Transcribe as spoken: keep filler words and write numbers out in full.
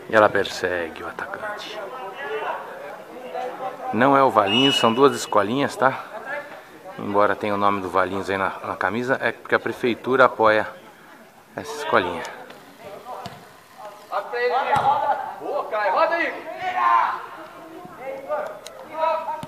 E ela persegue o atacante. Não é o Valinhos, são duas escolinhas, tá? Embora tenha o nome do Valinhos aí na, na camisa, é porque a prefeitura apoia essa escolinha. Boa, Caio, roda aí!